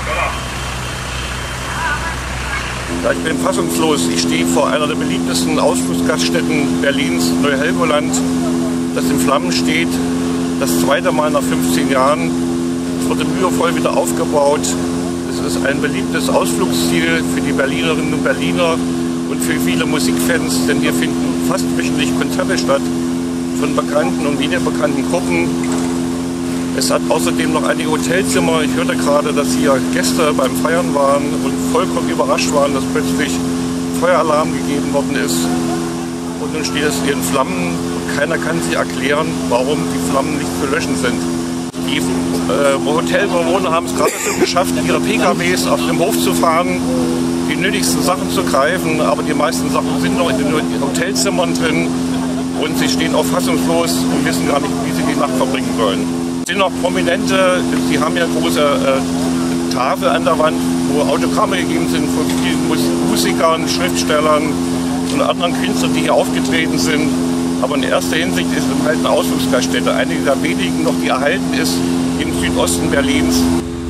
Ja, ich bin fassungslos. Ich stehe vor einer der beliebtesten Ausflugsgaststätten Berlins, Neu-Helgoland, das in Flammen steht. Das zweite Mal nach 15 Jahren. Es wurde mühevoll wieder aufgebaut. Es ist ein beliebtes Ausflugsziel für die Berlinerinnen und Berliner und für viele Musikfans, denn hier finden fast wöchentlich Konzerte statt von bekannten und weniger bekannten Gruppen. Es hat außerdem noch einige Hotelzimmer. Ich hörte gerade, dass hier Gäste beim Feiern waren und vollkommen überrascht waren, dass plötzlich Feueralarm gegeben worden ist. Und nun steht es hier in Flammen und keiner kann sich erklären, warum die Flammen nicht zu löschen sind. Die Hotelbewohner haben es gerade so geschafft, ihre PKWs auf dem Hof zu fahren, die nötigsten Sachen zu greifen, aber die meisten Sachen sind noch in den Hotelzimmern drin und sie stehen auch fassungslos und wissen gar nicht, wie sie die Nacht verbringen sollen. Es sind noch Prominente, die haben ja große Tafel an der Wand, wo Autogramme gegeben sind von vielen Musikern, Schriftstellern und anderen Künstlern, die hier aufgetreten sind. Aber in erster Hinsicht ist es halt eine Ausflugsgaststätte, eine der wenigen noch, die erhalten ist im Südosten Berlins.